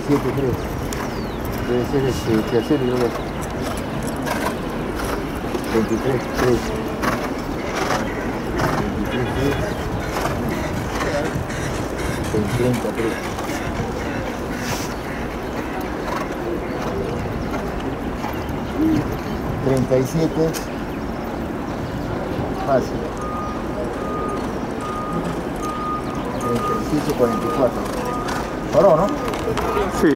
37, creo. Debe ser este tercero, yo creo. 23, 3. 23, 3. En 30, 3. $37. Fácil. 37, 44. ¿Paró, no? Sí.